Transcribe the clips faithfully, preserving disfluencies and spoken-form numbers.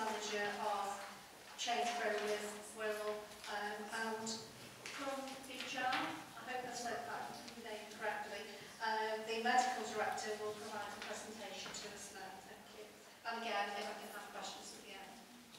manager of Change Progress will, um, and from H R, I hope I said that name correctly, um, the medical director will provide a presentation to us now. Thank you. And again, if I can have questions at the end.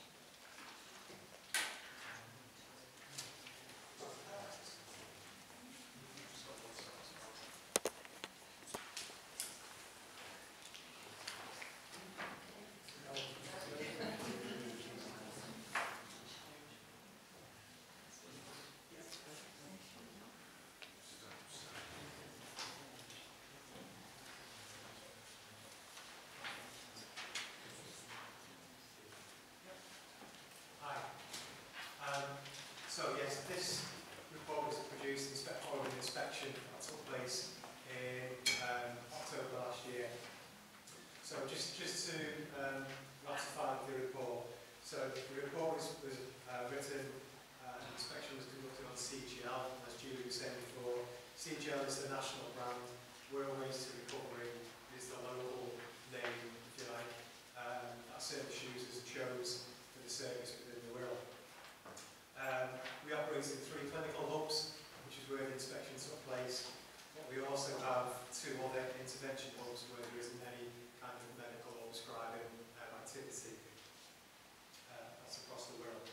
So yes, this report was produced following an inspection that took place in um, October last year. So just, just to um, ratify the report, so the report was, was uh, written, uh, the inspection was conducted on C G L, as Julie was saying before. C G L is the national brand, Wirral Waste to Recovery is the local name, if you like, um, that service users chose for the service within the Wirral. Um, we operate in three clinical hubs, which is where the inspection took place. But we also have two other intervention hubs where there isn't any kind of medical or prescribing um, activity. Uh, that's across the world.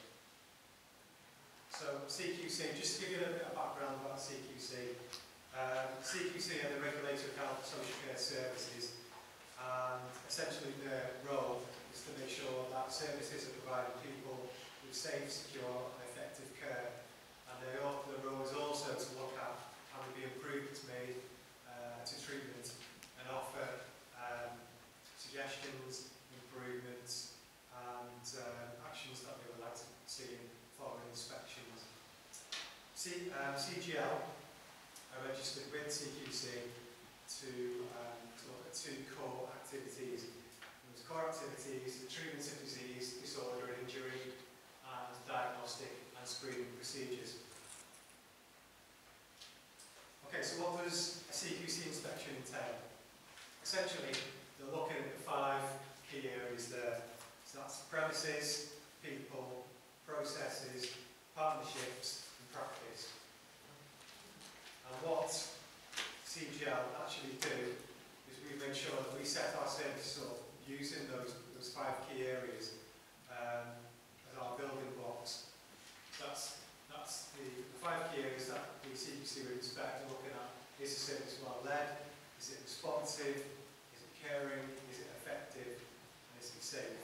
So C Q C, just to give you a little bit of background about C Q C. Um, C Q C are the regulator of health and social care services, and essentially their role is to make sure that services are provided to people with safe, secure and effective care, and their, their role is also to look at how there be improvements made uh, to treatment and offer um, suggestions, improvements and um, actions that they would like to see in following inspections. C, um, C G L are registered with C Q C to, um, to look at two core activities. Those core activities, the treatment of disease, disorder and injury, and diagnostic and screening procedures. Okay, so what does a C Q C inspection entail? Essentially, they're looking at the five key areas there. So that's premises, people, processes, partnerships and practice. And what C G L actually do is we make sure that we set our services up using those, those five key areas um, as our building blocks. That's, that's the, the five key areas that the C Q C would inspect and looking at. Is the service well led? Is it responsive? Is it caring? Is it effective? And is it safe?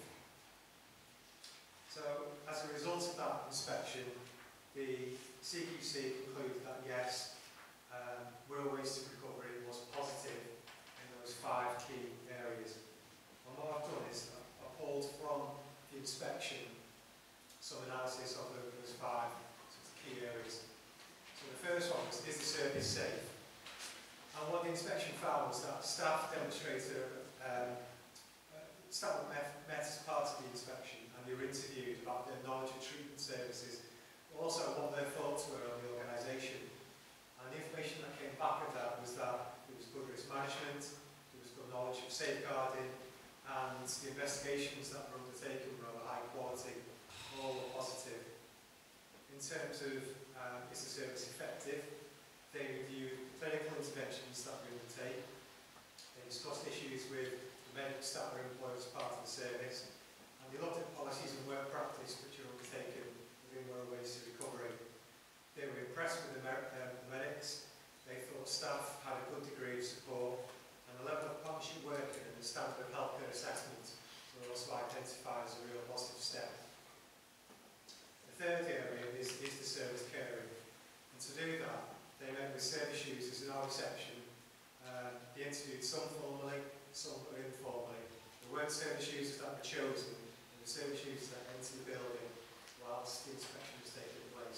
So as a result of that inspection, the C Q C concluded that yes, um, Wirral Waste to Recovery was positive in those five key areas. And what I've done is I've pulled from the inspection some analysis of those five key areas. So the first one was, is the service safe? And what the inspection found was that staff demonstrated, um, uh, staff met, met as part of the inspection and they were interviewed about their knowledge of treatment services, but also what their thoughts were on the organisation. And the information that came back of that was that there was good risk management, there was good knowledge of safeguarding, and the investigations that were undertaken were of high quality, all were positive. In terms of um, is the service effective, they reviewed clinical interventions that we undertake. They discussed issues with the medical staff that are employed as part of the service, and they looked at policies and work practice which are undertaken within Wirral Waste to Recovery. They were impressed with the, mer um, the medics. They thought staff had a good degree of support, and the level of partnership working and the standard of healthcare assessment were also identified as a real positive step. The third area is, is the service caring, and to do that, they met with service users in our reception. Um, they interviewed some formally, some informally. There weren't service users that were chosen, and the service users that entered the building whilst the inspection was taking place.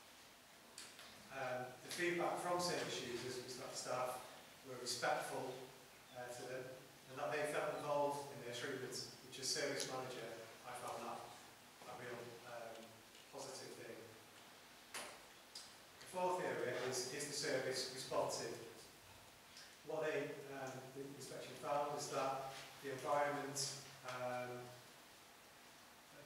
Um, the feedback from service users was that staff were respectful uh, to them, and that they felt involved in their treatment, which as service manager, I found that a real um, positive thing. The fourth area is, is the service responsive. What they, um, the inspection found is that the environment um,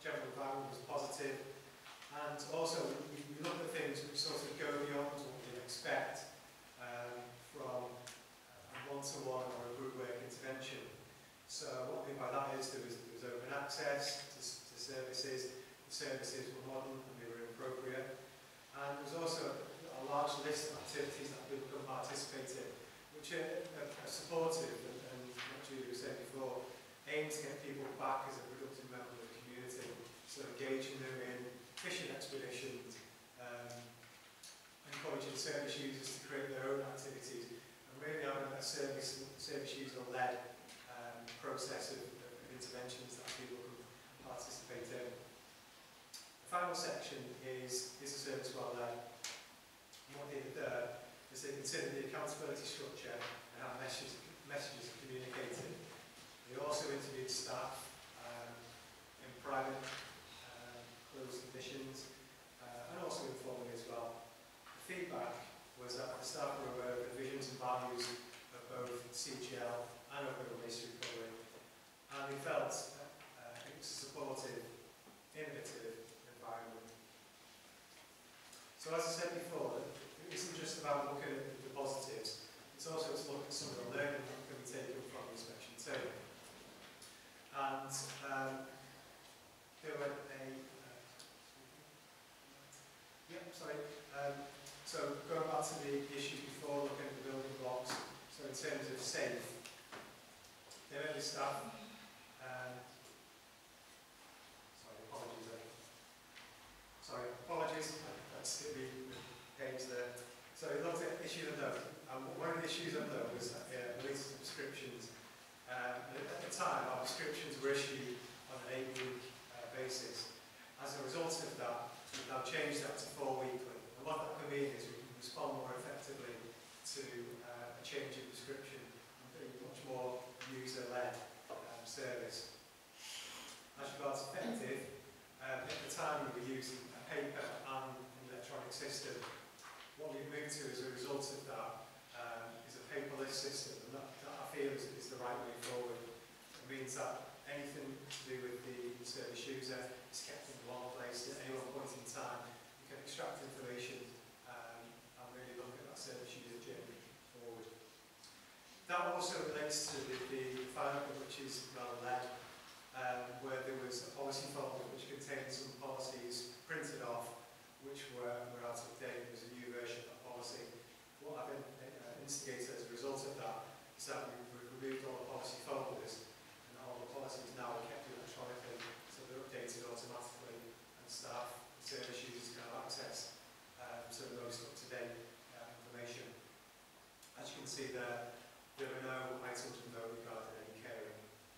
And also, we, we look at things which sort of go beyond what we expect um, from a one-to-one or a group work intervention. So what I mean by that is there was, there was open access to, to services, the services were modern and they were appropriate. And there was also a, a large list of activities that people could participate in, which are, are, are supportive and, and what Julie was saying before, aimed to get people back as a productive member of the community, so engaging them in fishing expeditions, um, encouraging service users to create their own activities, and really having a service, service user-led um, process of, of interventions that people can participate in. The final section is, is a service well-led. What they did there is they considered the accountability structure and how messages, messages are communicated. They also interviewed staff um, in private um, closed conditions uh, and also informally as well. The feedback was that the staff were aware of the visions and values of both C G L and of the waste recovery, and they felt uh, it was a supportive, innovative environment. So as I said before, it isn't just about looking at the positives, it's also to look at some of the learning that can be taken from the inspection too. And um, there were a, uh, yeah, sorry, um, so going back to the issues before, looking at the building blocks, so in terms of safe, there were the staff, um, sorry, apologies there. Sorry, apologies, that's the, the page there. So we looked at issues of note, and one of the issues of note was uh, related to prescriptions. Um, and at the time, our prescriptions were issued on an eight-week uh, basis. As a result of that, we've now changed that to four weekly. And what that can mean is we can respond more effectively to uh, a change in prescription and be much more user-led um, service. As regards effective, um, at the time we were using a paper and an electronic system. What we've moved to as a result of that um, is a paperless system, and that, that I feel is, is the right way forward. It means that anything to do with the service user is kept in one place at any one point in time. You can extract information um, and really look at that service user journey forward. That also relates to the, the final one, which is rather led, um, where there was a policy folder which contained some policies printed off, which were, were out of date. There was a new version of that policy. What I've been, uh, instigated as a result of that is that we've, we've removed all the policy folders, and all the policies now are kept electronically, so they're updated automatically, and staff, service users can have access um, to the most up-to-date uh, information. As you can see there, there are no items of note regarding any caring.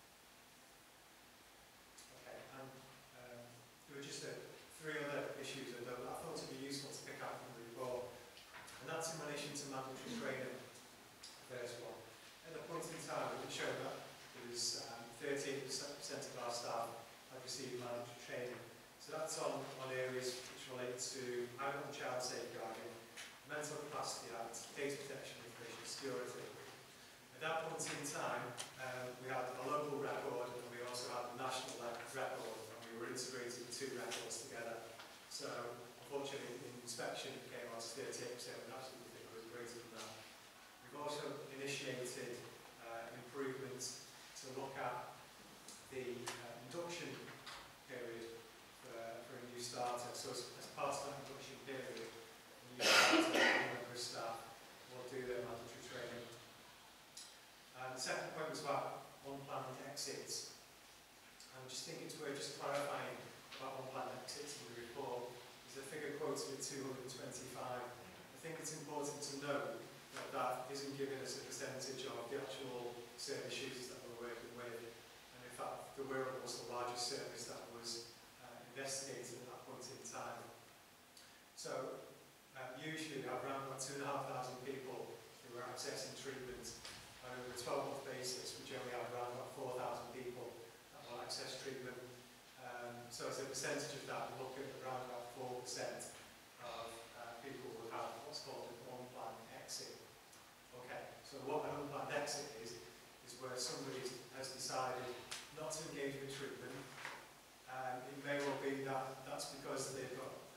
Okay, and um, there were just a, three other issues that I thought would be useful to pick up from the report, and that's in relation to mandatory training. First one. At the point in time, it showed that there was um, thirty-eight percent of our staff had received mandatory training. So that's on, on areas which relate to adult and child safeguarding, Mental Capacity Act, data protection, information security. At that point in time, um, we had a local record and we also had a national record, and we were integrating the two records together. So, unfortunately, in inspection it came out to thirty-eight percent, and actually we think it was greater than that. We've also initiated uh, improvements to look at the uh, induction period for, for a new starter. So, as, as part of that induction period, a new starter, a member of staff will do their mandatory training. Uh, the second point was about unplanned exits. I just think it's worth just clarifying about unplanned exits in the report. There's a figure quoted at two hundred twenty-five. I think it's important to note that that isn't giving us a percentage of the actual service users that we're working with. And in fact, the Wirral was the largest service that was uh, investigated at that point in time. So uh, usually we have around about two and a half thousand people who are accessing treatment. And over a twelve month basis, we generally have around about four thousand people that will access treatment. Um, so as a percentage of that, we look at around about four percent of uh, people who have what's called an unplanned exit. Okay, so what an unplanned exit is, is where somebody has decided not to engage with treatment. Um, it may well be that that's because they've got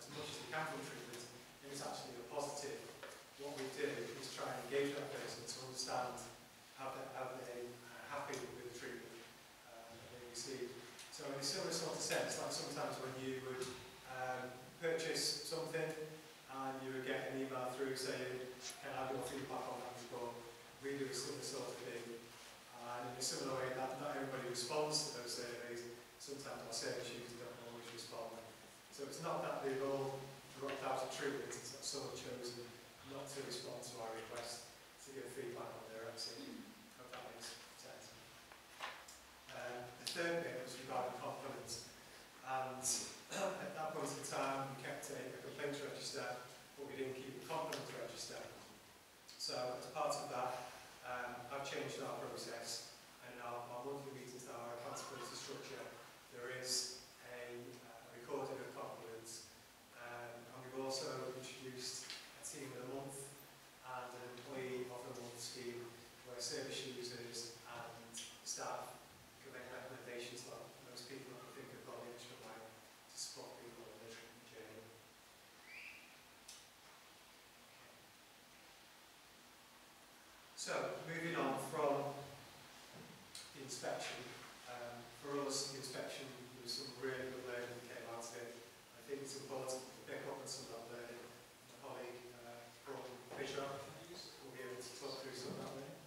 in a similar sort of sense, like sometimes when you would um, purchase something and you would get an email through saying, can I have your feedback on that report? We do a similar sort of thing. And in a similar way, that not everybody responds to those surveys. Sometimes our service users don't always respond. So it's not that they've all dropped out of treatment, it's that someone chosen not to respond to our request to give feedback on their exit. Hope that makes sense. Um, the third bit was regarding confidence. And at that point in time, we kept a, a complaints register, but we didn't keep a confidence register. So as part of that, um, I've changed our process, and in our, our monthly meetings, our accountability structure, there is a uh, recording of confidence. Um, and we've also introduced a team of the month and an employee of the month scheme where service users and staff can make recommendations to those people that we think have gone the extra mile to support people on their treatment journey. So, moving on from the inspection, um, for us, the inspection, there was some really good learning that came out of it. I think it's important to pick up on some of that learning. My colleague, uh, Gordon Fisher, will be able to talk through some of that learning.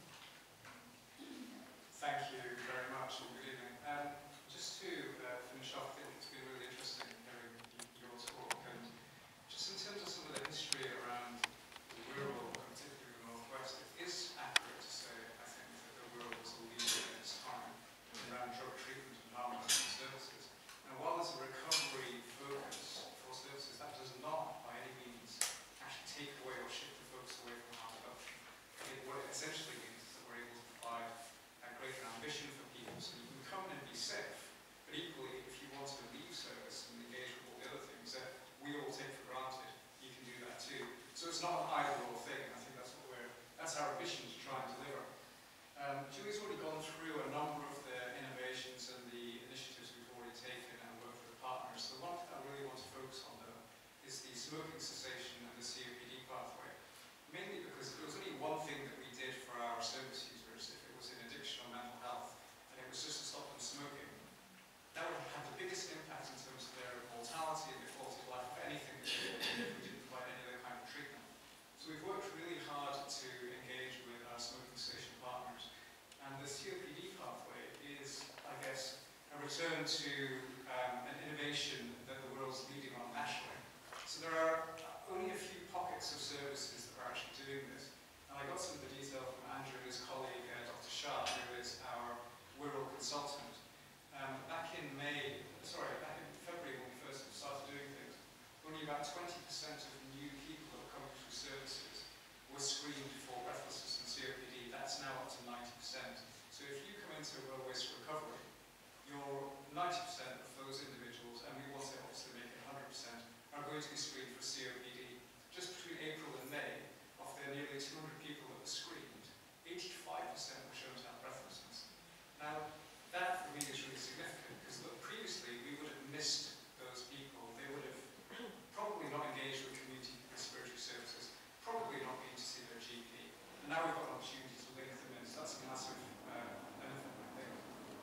Thank you very much, and good evening. Um, just to uh, finish off, I think it's been really interesting hearing your talk, and just in terms of some of the history around the Wirral, and particularly the Northwest, it is accurate to say, I think, that the Wirral was a leader in its time around drug treatment and harm reduction services. Now, while there's a recovery focus for services, that does not, by any means, actually take away or shift the focus away from harm reduction. It, what it essentially means is that we're able to provide a greater ambition for people, so you can come in and be safe, but equally, if you want to leave service and engage with all the other things that we all take for granted, you can do that too. So it's not an either-or thing, and I think that's what we're, that's our ambition to try and deliver. Um, Julie's already gone through a number of the innovations and the initiatives we've already taken and worked with partners. The one thing I really want to focus on, though, is the smoking cessation and the C O P D pathway. Mainly because there was only one thing that we did for our service users, if it was in addiction or mental health, and it was just to stop them smoking. That would have had the biggest impact in terms of their mortality and their quality of life of anything that we did if we didn't provide any other kind of treatment. So we've worked really hard to engage with our smoking cessation partners. And the C O P D pathway is, I guess, a return to um, an innovation that the world's leading on nationally. So there are only a few pockets of services that are actually doing this. And I got some of the detail from Andrew and his colleague, uh, Doctor Shah, who is our Wirral consultant. Um, back in May, sorry, back in February when we first started doing things, only about twenty percent of new people that were coming through services were screened for breathlessness and C O P D. That's now up to ninety percent. So if you come into Wirral Waste Recovery, you're ninety percent of those individuals, and we want to obviously make it one hundred percent, are going to be screened for C O P D. Just between April and May, of the nearly two hundred people that were screened, eighty-five percent were shown to have breathlessness. Now, that for me is really significant, because look, previously we would have missed those people. They would have probably not engaged with community respiratory services, probably not been to see their G P. And now we've got an opportunity to link them in, so that's a massive uh, benefit, I think.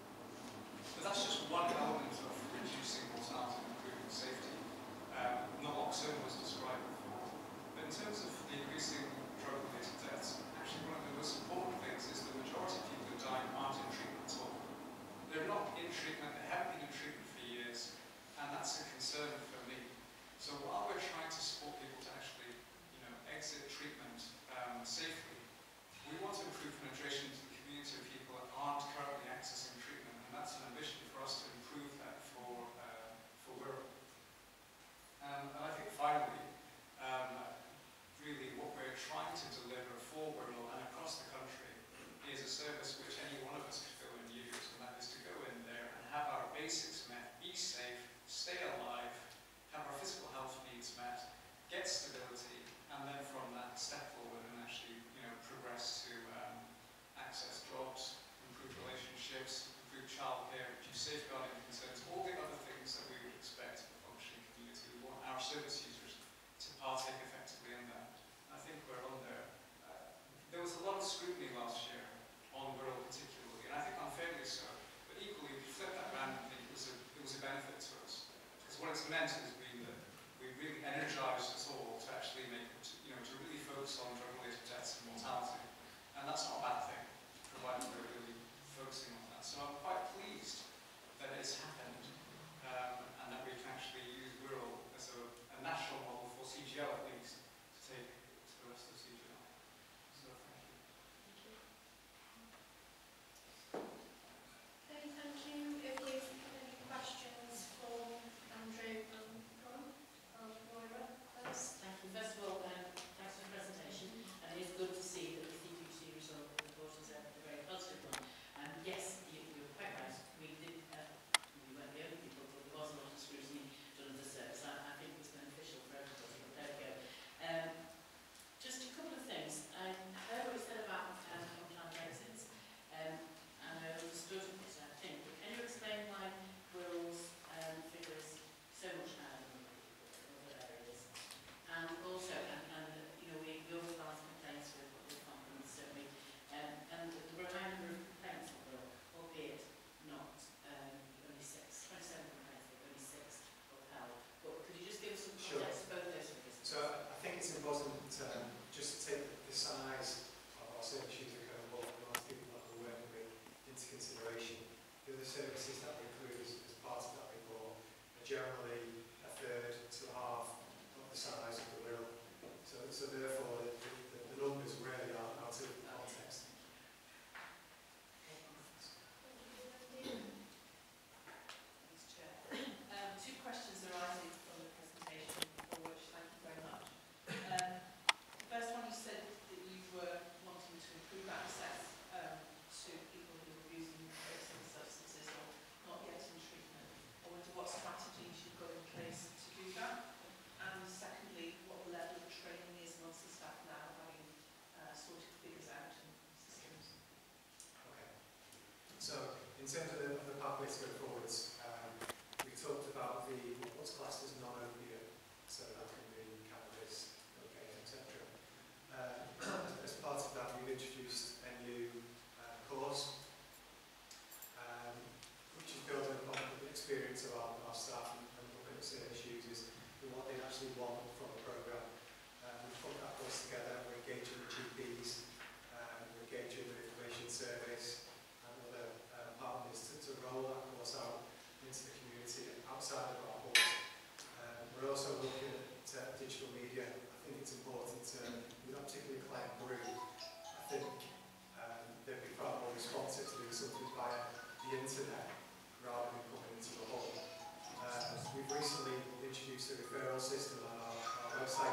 But that's just one element of reducing mortality and improving safety. Um, naloxone was described before. But in terms of the increasing drug-related deaths, actually one of the most important things is the majority of people who die aren't in treatment at all. They're not in treatment, they haven't been in treatment for years, and that's a concern for me. So while we're trying to support people to actually, you know, exit treatment um, safely, we want to improve penetration into the community of people that aren't currently accessing treatment, and that's an ambition for us to improve that for uh, for Wirral. Um, and I think finally, um, really what we're trying to deliver for Wirral and across the country is a service which any one of us could go and use, and that is to go in there and have our basics met, be safe, stay alive, generally a third to a half of the size of the Wirral. So, so therefore, the, the, the numbers really are out of context. Thanks, Chair. Um, two questions arising from the presentation, for which thank you very much. Um, the first one, you said that you were wanting to improve access um, to people who were using illicit substances or not yet in treatment. I wonder what strategies you've got in place to do that. And secondly, what the level of training is amongst the staff now, having uh, sorted figures out and systems. Okay. So, in terms of the, of the pathway to go forwards, um, we talked about the what's classed as non-opiate, so that can be cannabis, cocaine, et cetera. Uh, as part of that, we've introduced a new uh, course, um, which is building upon the experience of our, our staff and, and looking at certain issues is what they actually want from a programme. Um, we've put that course together, we're engaging with G Ps, um, we're engaging with information service and other uh, partners to, to roll that course out into the community outside of our halls. Um, we're also looking at uh, digital media. I think it's important to, with that particular client group, I think um, they'd be far more responsive to doing something via the internet rather than coming into the hall. Uh, we've recently introduced a referral system on our, our website,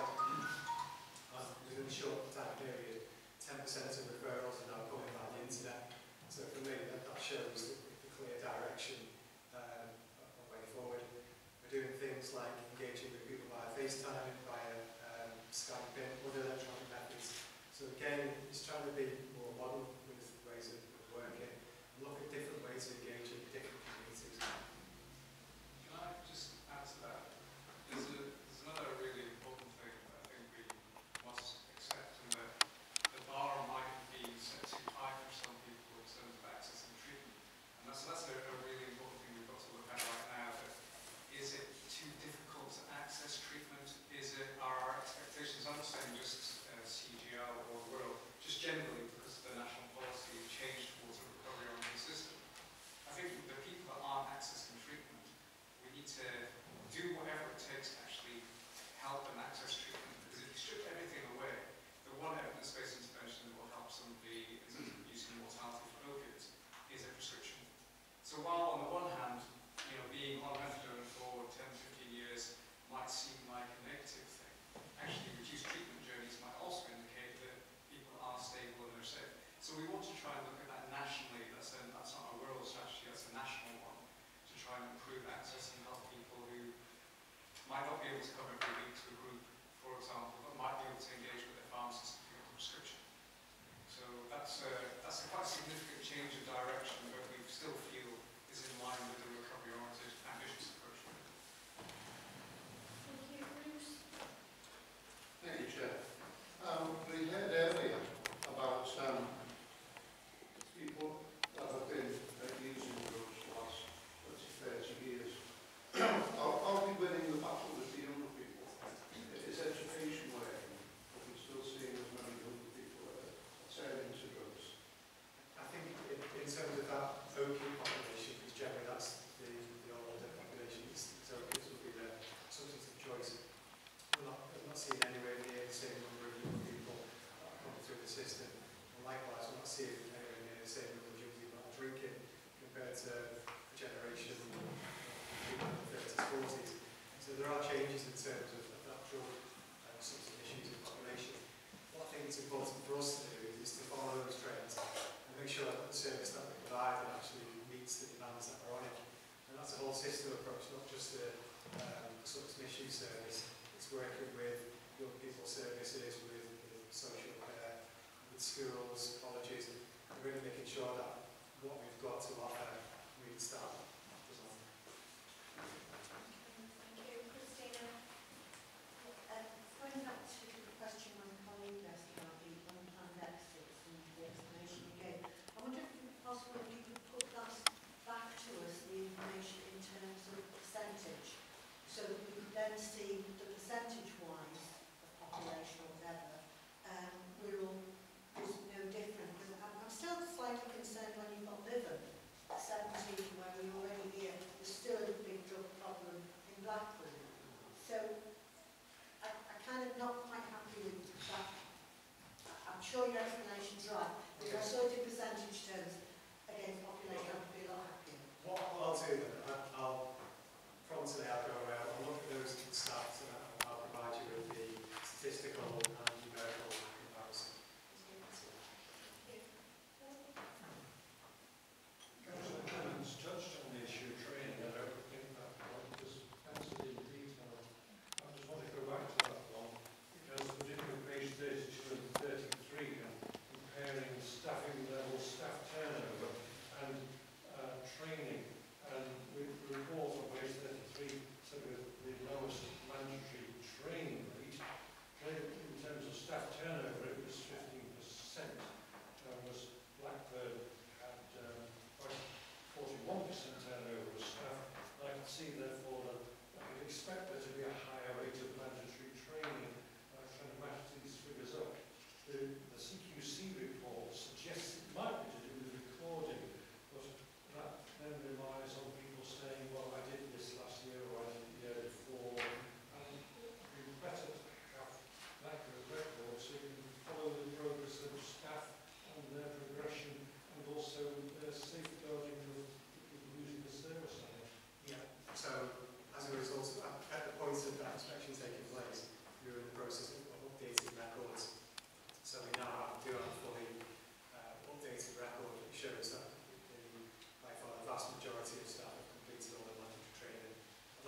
and within a short time period, ten percent of referrals are now coming by the internet. So for me, that, that shows the, the clear direction um, of way forward. We're doing things like engaging with people via FaceTime, via um, Skype, other electronic methods. So again, it's trying to be more modern with ways of working and look at different ways of engaging with different communities. Can I just add to that? There's, a, there's another really important thing that I think we must accept, and that the bar might be set too high for some people in terms of accessing treatment. And that's, that's a, a really important thing we've got to look at right now. That is it too difficult to access treatment? Is it our expectations? I'm not saying just uh, C G L or the world, just generally because the national policy changed towards a recovery oriented system. I think the people that aren't accessing treatment, we need to do whatever it takes to actually help them access treatment. Because if you strip everything away, the one evidence-based intervention that will help somebody in terms of reducing mortality for opiates is a prescription. So while on the one hand, you know, being on methadone for ten, fifteen years might seem like a negative thing, actually reduced treatment journeys might also indicate that people are stable and they're safe. So we want to try and look at that nationally. That's, a, that's not a rural strategy, that's a national one, to try and improve access and help people who might not be able to come every week to a group, for example, but might be able to engage with their pharmacist and pick up a prescription. So that's a, that's a quite significant change of direction, but we still feel is in line with the recovery-oriented ambitious approach. Thank you, Bruce. Thank you, Chair. Um, we heard earlier about um, people that have been uh, using drugs for the last twenty, thirty years. are, are we winning the battle with the younger people? Is education working? Are we still seeing as many younger people that are turning to drugs? I think in, in terms of that opiate population, because generally that's the, the older population, it's, it's opiates will be the substance of choice. We're not, we're not seeing anywhere near the same number of young people that are coming through the system. And likewise, we're not seeing anywhere near the same number of young people that are drinking compared to the generation of people in the thirties, forties. So there are changes in terms of, of that drug and substance issues in the population. What I think it's important for us to do is to follow those trends and make sure that the service that we provide actually meets the demands that are on it. And that's a whole system approach, not just the um, substance misuse service. It's working with young people services, with, with social care, with schools, colleges, and really making sure that what we've got to offer meets that. Thank you, Christina. Uh, going back to the question my colleague asked about the unplanned exits and the explanation you gave, I wonder if it's possible if you could put that back to us, the information in terms of percentage, so that we could then see the percentage-wise of population or whatever, um, we're all was no different. Because I'm, I'm still slightly concerned when you've got Liver, seventeen, where we're already here, there's still a big drug problem in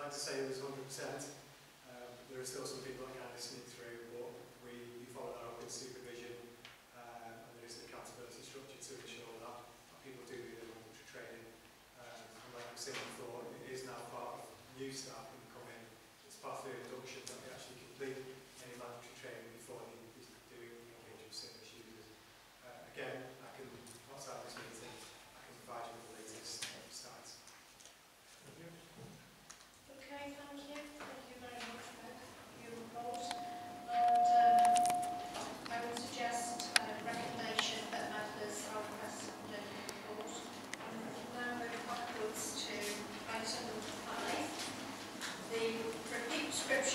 like to say it was one hundred percent. Um, there are still some people that kind of sneak through, but we, we follow that up with supervision, um, and there is an accountability structure to ensure that, that people do do their mandatory training. Um, and like I said before, it is now part of new staff who come in. It's part of the induction that they actually complete any mandatory training before they be doing engagement with service users. Uh, again, I can, outside this meeting, I can provide you with the latest stats. Okay, thank you. Thank you very much for your report. And um, I would suggest a recommendation that members are requested in the report. We'll now move backwards to item number five. The repeat prescription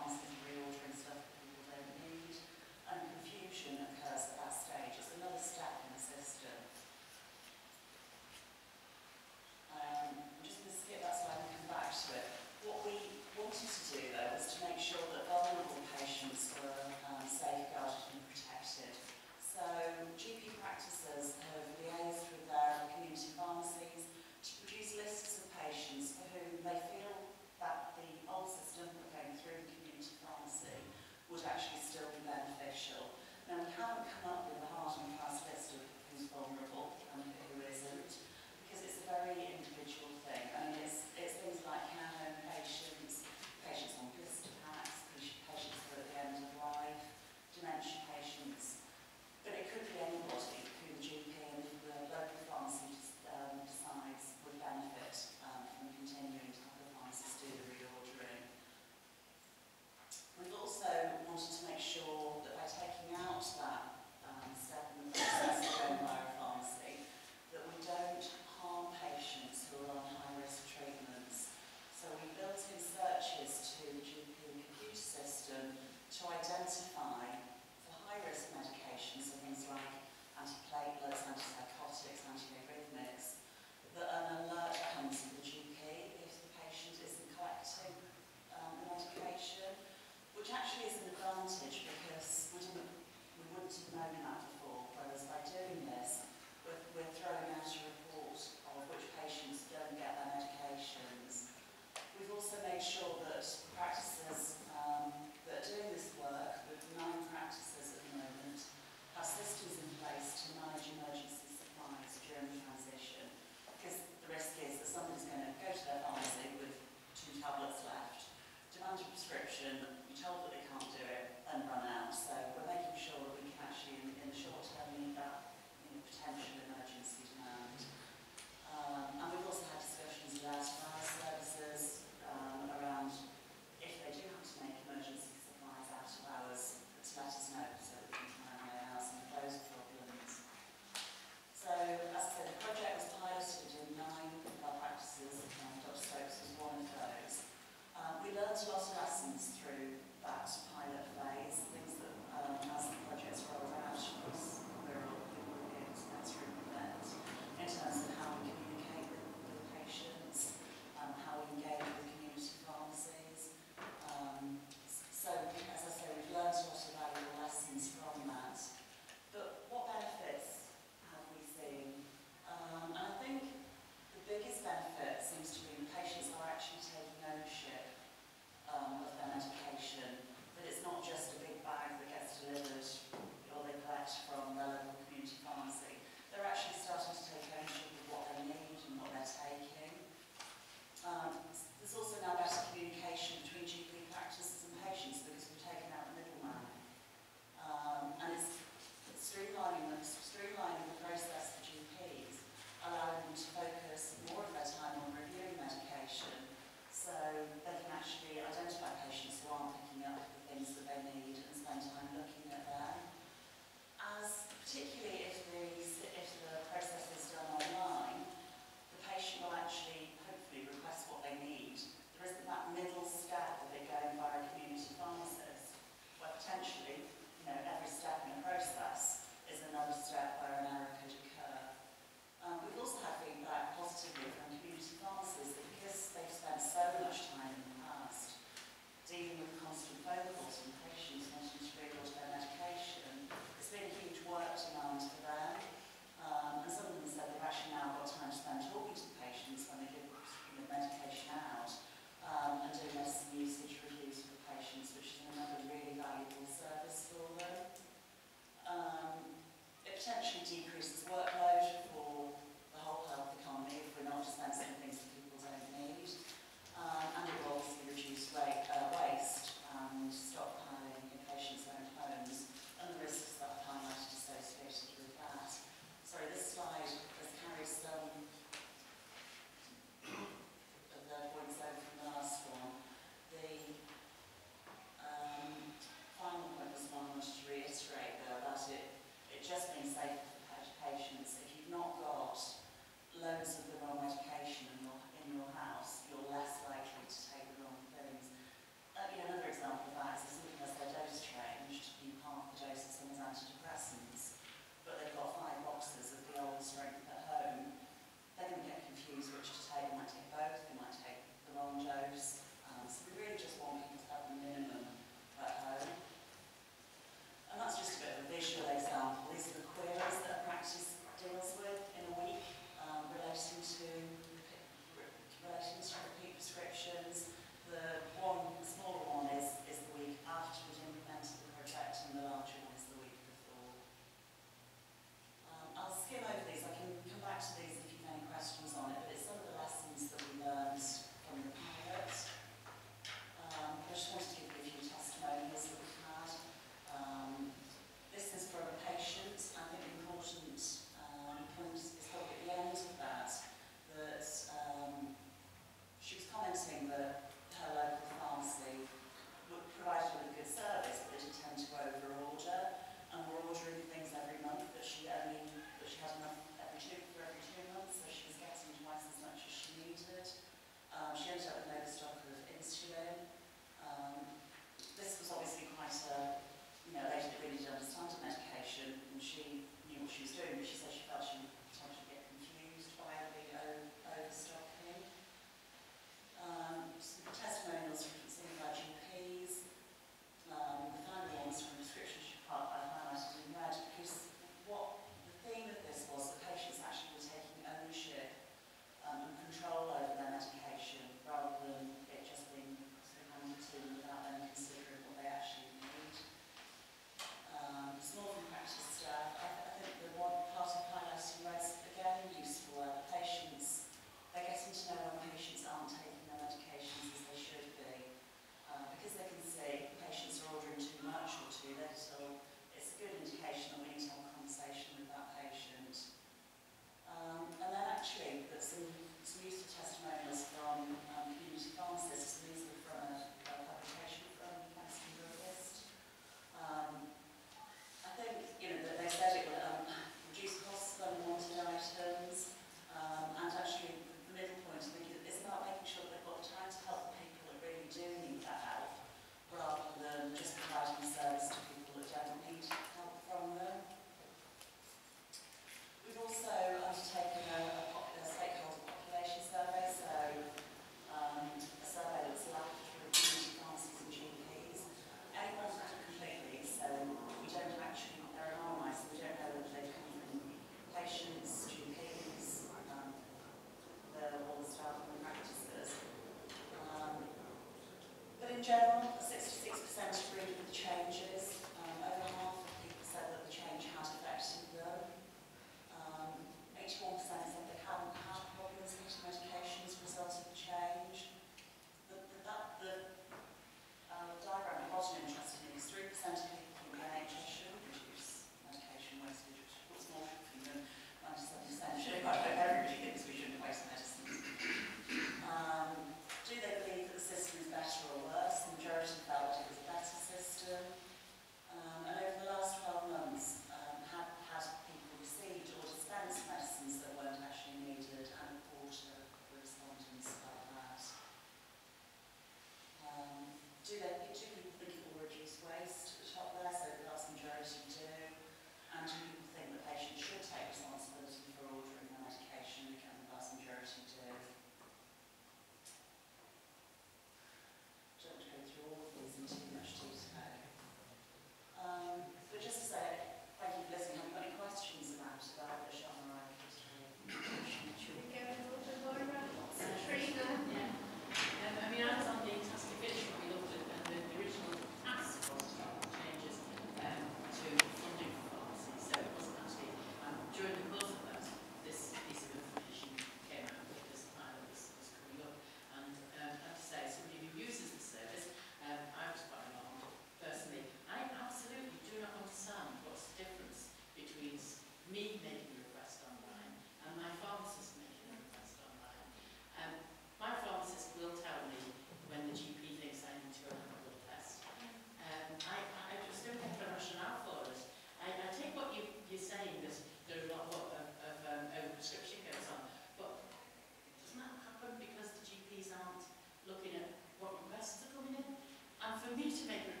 newspaper